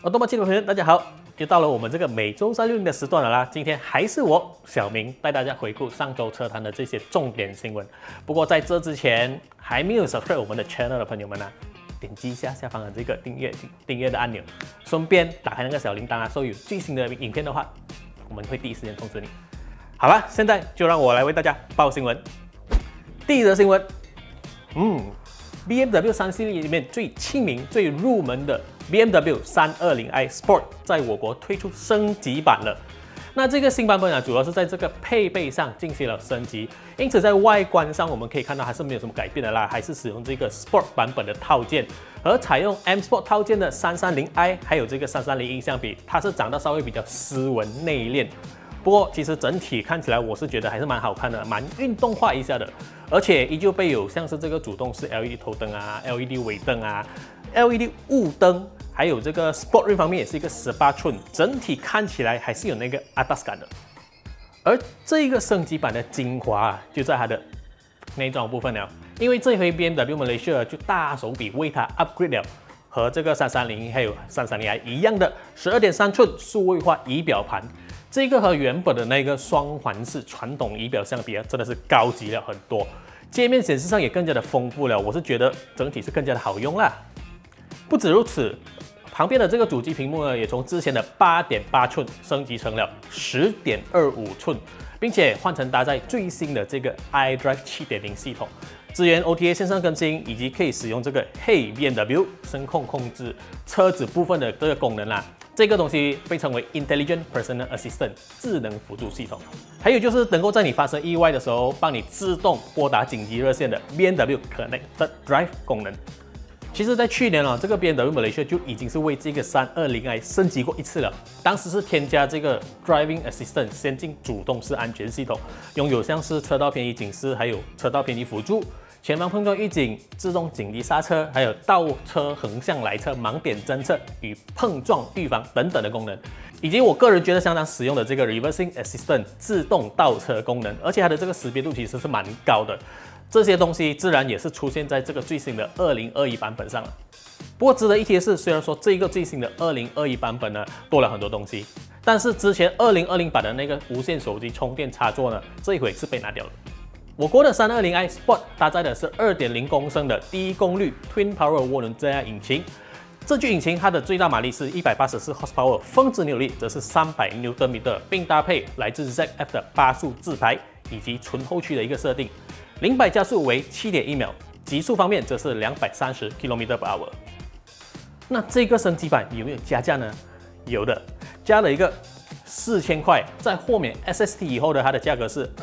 耳朵们，亲爱的朋友，大家好！又到了我们这个每周三6的时段了啦。今天还是我小明带大家回顾上周车坛的这些重点新闻。不过在这之前，还没有 subscribe 我们的 channel 的朋友们呢，点击一下下方的这个订阅的按钮，顺便打开那个小铃铛啊，所以有最新的影片的话，我们会第一时间通知你。好了，现在就让我来为大家报新闻。第一则新闻，BMW 3系列里面最亲民、最入门的 BMW 320i Sport 在我国推出升级版了。那这个新版本啊，主要是在这个配备上进行了升级，因此在外观上我们可以看到还是没有什么改变的啦，还是使用这个 Sport 版本的套件，和采用 M Sport 套件的330i 还有这个330e 相比，它是长得稍微比较斯文内敛。不过其实整体看起来，我是觉得还是蛮好看的，蛮运动化一下的，而且依旧备有像是这个主动式 LED 头灯啊、LED 尾灯啊、LED 雾灯，还有这个 Sport Rim 方面也是一个18寸，整体看起来还是有那个 Atas 感的。而这一个升级版的精华啊，就在它的内装部分了，因为这回 BMW Malaysia 就大手笔为它 upgrade 了。和这个330还有330i 一样的12.3寸数位化仪表盘，这个和原本的那个双环式传统仪表相比啊，真的是高级了很多。界面显示上也更加的丰富了，我是觉得整体是更加的好用啦。不止如此，旁边的这个主机屏幕呢，也从之前的8.8寸升级成了10.25寸，并且换成搭载最新的这个 iDrive 7.0系统。支援 OTA 线上更新，以及可以使用这个 Hey BMW 声控控制车子部分的这个功能啦。这个东西被称为 Intelligent Personal Assistant 智能辅助系统。还有就是能够在你发生意外的时候，帮你自动拨打紧急热线的 BMW Connected Drive 功能。其实，在去年这个 BMW Malaysia 就已经是为这个320i 升级过一次了。当时是添加这个 Driving Assistant 先进主动式安全系统，拥有像是车道偏移警示，还有车道偏移辅助。前方碰撞预警、自动紧急刹车，还有倒车横向来车盲点侦测与碰撞预防等等的功能，以及我个人觉得相当实用的这个 Reversing Assistant 自动倒车功能，而且它的这个识别度其实是蛮高的。这些东西自然也是出现在这个最新的2021版本上了。不过值得一提的是，虽然说这个最新的2021版本呢多了很多东西，但是之前2020版的那个无线手机充电插座呢，这一回是被拿掉了。我国的320i Sport 搭载的是2.0公升的低功率 Twin Power 涡轮增压引擎，这具引擎它的最大马力是184 horsepower， 峰值扭力则是300 Nm， 并搭配来自 ZF 的8速自排以及纯后驱的一个设定，0-100加速为7.1秒，极速方面则是230 km/h。那这个升级版有没有加价呢？有的，加了一个4000块，在豁免 SST 以后的它的价格是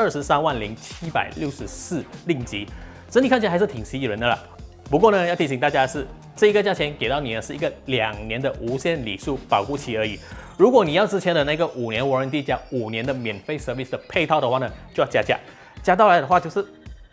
230764令吉，整体看起来还是挺吸引人的啦。不过呢，要提醒大家的是，这个价钱给到你的是一个2年的无限里数保护期而已。如果你要之前的那个5年 warranty 加5年的免费 service 的配套的话呢，就要加价，加到来的话就是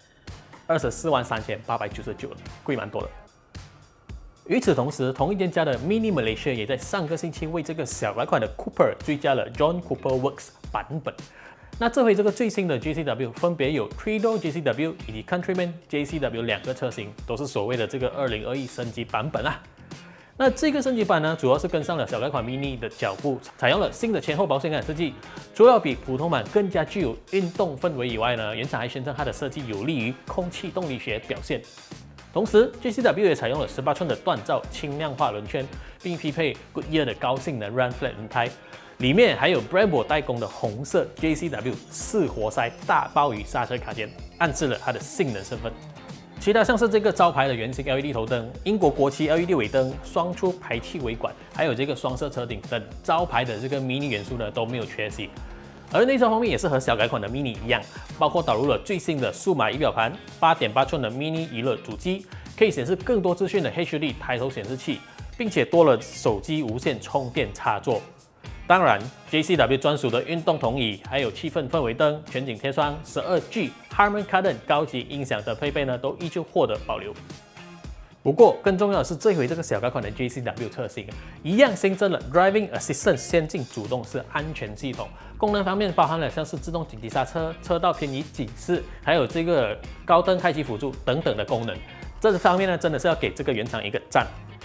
243899了，贵蛮多的。与此同时，同一店家的 Mini Malaysia 也在上个星期为这个小改款的 Cooper 追加了 John Cooper Works 版本。那这回这个最新的 JCW 分别有 3-Door JCW 以及 Countryman JCW 2个车型，都是所谓的这个2021升级版本啊。那这个升级版呢，主要是跟上了小改款 Mini 的脚步，采用了新的前后保险杆设计，除了比普通版更加具有运动氛围以外呢，原厂还宣称它的设计有利于空气动力学表现。同时 ，JCW 也采用了18寸的锻造轻量化轮圈，并匹配 Goodyear 的高性能 Run Flat 轮胎，里面还有 Brembo 代工的红色 JCW 4活塞大鲍鱼刹车卡钿，暗示了它的性能身份。其他像是这个招牌的圆形 LED 头灯、英国国旗 LED 尾灯、双出排气尾管，还有这个双色车顶等招牌的这个 Mini 元素呢都没有缺席。而内装方面也是和小改款的 Mini 一样，包括导入了最新的数码仪表盘、8.8寸的 Mini 娱乐主机，可以显示更多资讯的 HD 抬头显示器，并且多了手机无线充电插座。当然 ，JCW 专属的运动筒椅，还有气氛氛围灯、全景天窗、12G Harman Kardon 高级音响的配备呢，都依旧获得保留。不过，更重要的是，这回这个小改款的 JCW 车型一样新增了 Driving Assistant 先进主动式安全系统。功能方面包含了像是自动紧急刹车、车道偏移警示，还有这个高灯开启辅助等等的功能。这方面呢，真的是要给这个原厂一个赞。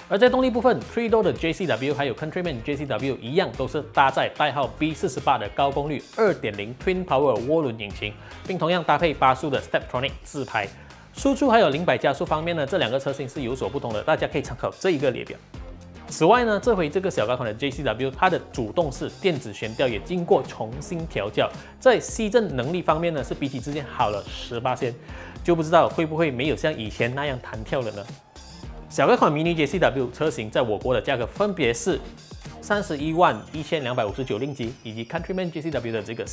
而在动力部分 ，3-door 的 JCW 还有 Countryman JCW 一样，都是搭载代号 B48 的高功率2.0 Twin Power 涡轮引擎，并同样搭配8速的 Steptronic 自排。输出还有0-100加速方面呢，这两个车型是有所不同的，大家可以参考这一个列表。此外呢，这回这个小改款的 JCW， 它的主动式电子悬吊也经过重新调教，在吸震能力方面呢，是比起之前好了18%，就不知道会不会没有像以前那样弹跳了呢？小改款 Mini JCW 车型在我国的价格分别是311259令吉，以及 Countryman JCW 的这个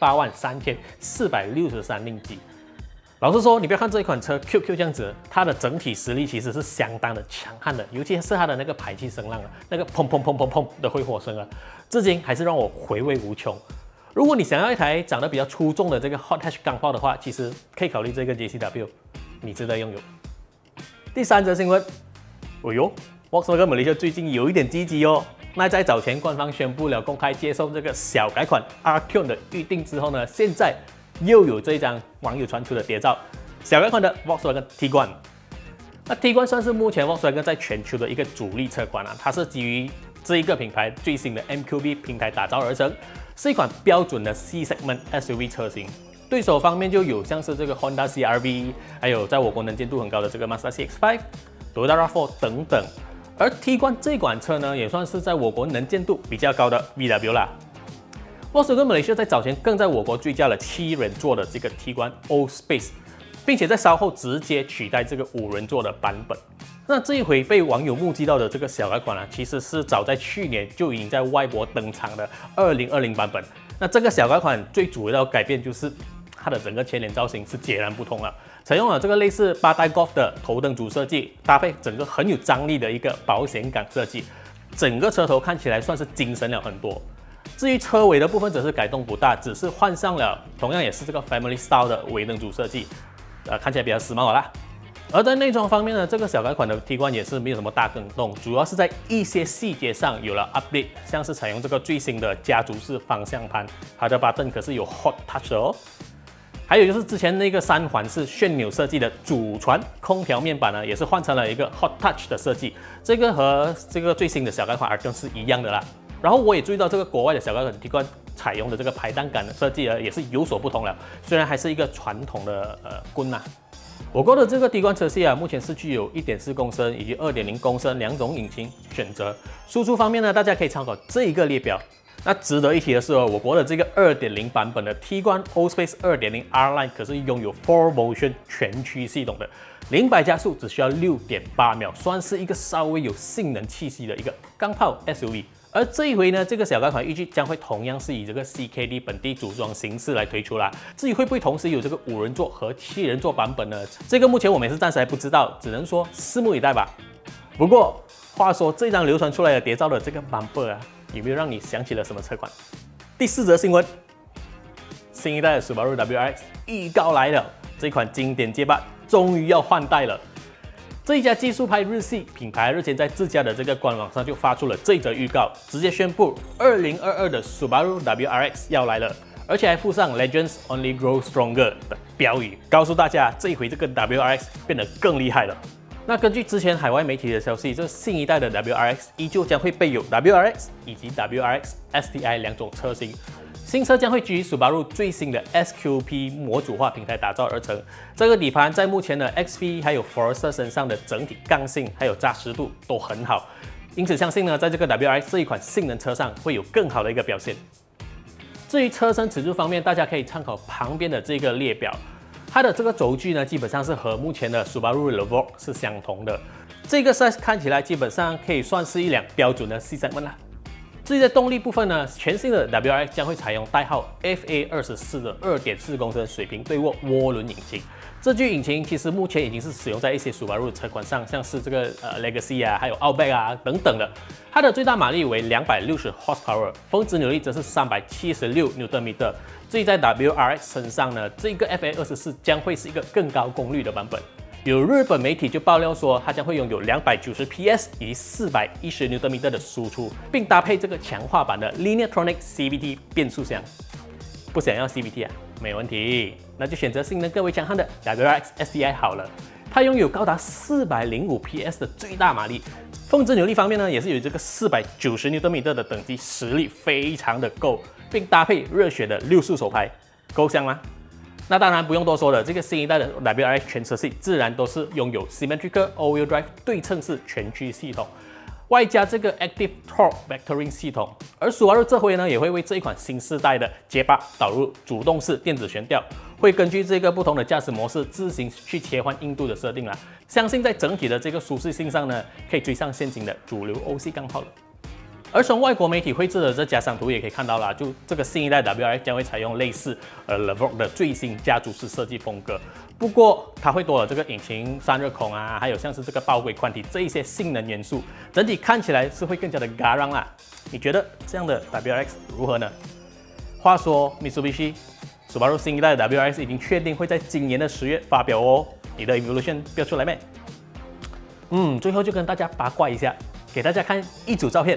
383463令吉。老实说，你不要看这一款车 QQ 这样子，它的整体实力其实是相当的强悍的，尤其是它的那个排气声浪啊，那个砰砰砰砰砰的挥火声啊，至今还是让我回味无穷。如果你想要一台长得比较出众的这个 Hot Hatch 钢炮的话，其实可以考虑这个 JCW， 你值得拥有。第三则新闻，哎呦 ，Volkswagen Malaysia 最近有一点积极哦。那在早前官方宣布了公开接受这个小改款 Arteon 的预定之后呢，现在又有这一张网友传出的谍照，小改款的 Volkswagen Tiguan。那 Tiguan 算是目前 Volkswagen 在全球的一个主力车款啊，它是基于这一个品牌最新的 MQB 平台打造而成，是一款标准的 C segment SUV 车型。对手方面就有像是这个 Honda CR-V， 还有在我国能见度很高的这个 Mazda CX-5、Toyota RAV4 等等。而 Tiguan 这款车呢，也算是在我国能见度比较高的 VW 啦。Volkswagen Malaysia 在早前更在我国追加了7人座的这个 Tiguan Allspace， 并且在稍后直接取代这个5人座的版本。那这一回被网友目击到的这个小改款啊，其实是早在去年就已经在外国登场的2020版本。那这个小改款最主要的改变就是它的整个前脸造型是截然不同了，采用了这个类似8代 Golf 的头灯组设计，搭配整个很有张力的一个保险杆设计，整个车头看起来算是精神了很多。至于车尾的部分则是改动不大，只是换上了同样也是这个 Family Style 的尾灯组设计，看起来比较时髦啦。而在内装方面呢，这个小改款的 Tiguan 也是没有什么大更动，主要是在一些细节上有了 update， 像是采用这个最新的家族式方向盘，它的 button 可是有 Hot Touch 的哦。还有就是之前那个3环式旋钮设计的主传空调面板呢，也是换成了一个 Hot Touch 的设计，这个和这个最新的小改款 Arteon 是一样的啦。然后我也注意到这个国外的小改款 Tiguan 采用的这个排档杆的设计也是有所不同了，虽然还是一个传统的棍呐。我国的这个 Tiguan 车系啊，目前是具有1.4公升以及2.0公升2种引擎选择。输出方面呢，大家可以参考这一个列表。那值得一提的是哦，我国的这个2.0版本的 Tiguan Allspace 2.0 R-Line 可是拥有 4Motion 全驱系统的，0-100加速只需要6.8秒，算是一个稍微有性能气息的一个钢炮 SUV。而这一回呢，这个小改款预计将会同样是以这个 CKD 本地组装形式来推出啦。至于会不会同时有这个5人座和7人座版本呢？这个目前我们也是暂时还不知道，只能说拭目以待吧。不过话说，这张流传出来的谍照的这个 bumper 啊，有没有让你想起了什么车款？第4则新闻，新一代的 Subaru WRX 预告来了，这款经典街霸终于要换代了。这一家技术派日系品牌日前在自家的这个官网上就发出了这则预告，直接宣布2022的 Subaru WRX 要来了，而且还附上 Legends Only Grow Stronger 的标语，告诉大家这一回这个 WRX 变得更厉害了。那根据之前海外媒体的消息，这新一代的 WRX 依旧将会备有 WRX 以及 WRX STI 2种车型。新车将会基于 Subaru 最新的 SQP 模组化平台打造而成。这个底盘在目前的 XV 还有 Forester 身上的整体刚性还有扎实度都很好，因此相信呢，在这个 WRX 这一款性能车上会有更好的一个表现。至于车身尺寸方面，大家可以参考旁边的这个列表。它的这个轴距呢，基本上是和目前的 Subaru Levorg 是相同的。这个 size 看起来基本上可以算是一辆标准的 C segment 啦。至于在动力部分呢，全新的 WRX 将会采用代号 FA24 的2.4公升水平对卧涡轮引擎。这具引擎其实目前已经是使用在一些 Subaru 车款上，像是这个Legacy 啊，还有 Outback 啊等等的。它的最大马力为260 horsepower， 峰值扭力则是376 Nm。至于在 WRX 身上呢，这个 FA24 将会是一个更高功率的版本。有日本媒体就爆料说，它将会拥有290 PS 以及410 Nm 的输出，并搭配这个强化版的 Lineartronic CVT 变速箱。不想要 CVT 啊？没问题，那就选择性能更为强悍的 WRX STI 好了。 它拥有高达405 PS 的最大马力，峰值扭力方面呢，也是有这个490牛顿米的等级，实力非常的够，并搭配热血的6速手排，够香吗？那当然不用多说了，这个新一代的 WRX 全车系自然都是拥有 Symmetrical All-Wheel Drive 对称式全驱系统，外加这个 Active Torque Vectoring 系统。而 Subaru 这回呢，也会为这一款新世代的街霸导入主动式电子悬吊，会根据这个不同的驾驶模式自行去切换硬度的设定啦。相信在整体的这个舒适性上呢，可以追上现今的主流欧系钢炮了。而从外国媒体绘制的这假想图也可以看到啦，就这个新一代 WRX 将会采用类似Levoque 的最新家族式设计风格，不过它会多了这个引擎散热孔啊，还有像是这个爆轨宽体这一些性能元素，整体看起来是会更加的 garang 啦。你觉得这样的 WRX 如何呢？话说 Mitsubishi、Subaru 新一代的 WRX 已经确定会在今年的10月发表哦，你的 Evolution 标出来没？最后就跟大家八卦一下，给大家看一组照片。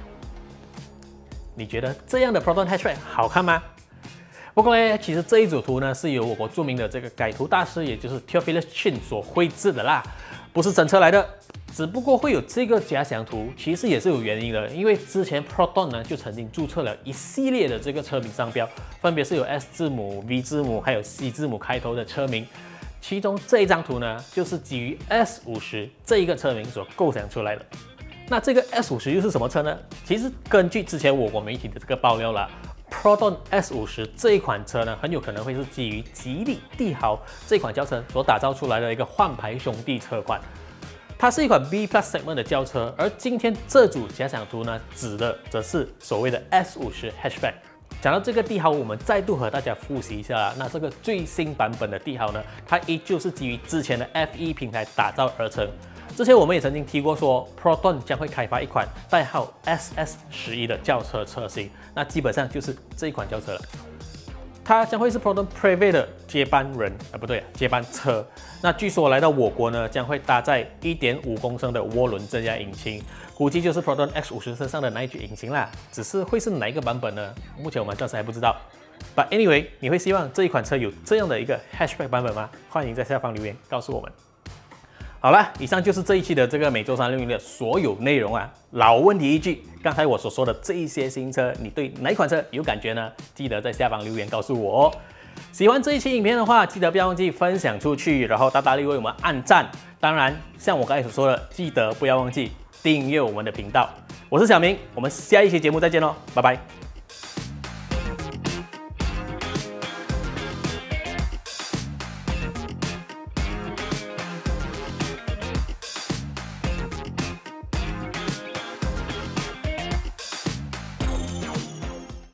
你觉得这样的 Proton Hatchback 好看吗？不过呢，其实这一组图呢是由我国著名的这个改图大师，也就是 Theophilus Chin 所绘制的啦，不是真车来的。只不过会有这个假想图，其实也是有原因的，因为之前 Proton 呢就曾经注册了一系列的这个车名商标，分别是有 S 字母、V 字母还有 C 字母开头的车名。其中这一张图呢，就是基于 S50这一个车名所构想出来的。那这个 S50又是什么车呢？其实根据之前我国媒体的这个爆料啦 ，Proton S50这一款车呢，很有可能会是基于吉利帝豪这款轿车所打造出来的一个换牌兄弟车款。它是一款 B Plus segment 的轿车，而今天这组假想图呢，指的则是所谓的 S50 Hatchback。讲到这个帝豪，我们再度和大家复习一下啦。那这个最新版本的帝豪呢，它依旧是基于之前的 F1 平台打造而成。之前我们也曾经提过说 ，Proton 将会开发一款代号 SS11的轿车车型，那基本上就是这一款轿车了。它将会是 Proton Prevate 的接班人，接班车。那据说来到我国呢，将会搭载 1.5公升的涡轮增压引擎，估计就是 Proton X50身上的那一具引擎啦。只是会是哪一个版本呢？目前我们暂时还不知道。But anyway， 你会希望这一款车有这样的一个 hatchback 版本吗？欢迎在下方留言告诉我们。好了，以上就是这一期的这个每周三录音的所有内容啊。老问题一句，刚才我所说的这一些新车，你对哪一款车有感觉呢？记得在下方留言告诉我哦。喜欢这一期影片的话，记得不要忘记分享出去，然后大力为我们按赞。当然，像我刚才所说的，记得不要忘记订阅我们的频道。我是小明，我们下一期节目再见喽，拜拜。